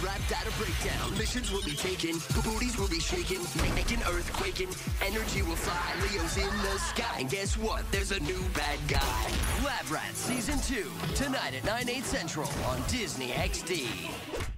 Rap data breakdown. Missions will be taken, booties will be shaken, making earthquaking. Energy will fly, Leo's in the sky. And guess what? There's a new bad guy. Lab Rats Season 2, tonight at 9/8 Central on Disney XD.